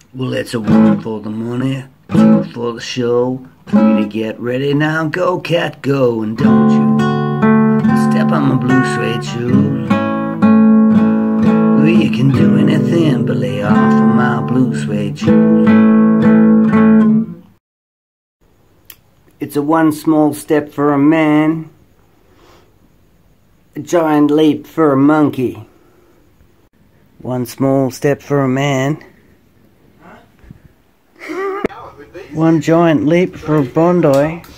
Well, it's a 1 for the money, 2 for the show, 3 to get ready. Now go, cat, go, and don't you step on my blue suede shoes. Well, you can do anything but lay off of my blue suede shoes. It's a 1 small step for a man, a giant leap for a monkey. 1 small step for a man, 1 giant leap for a bondi.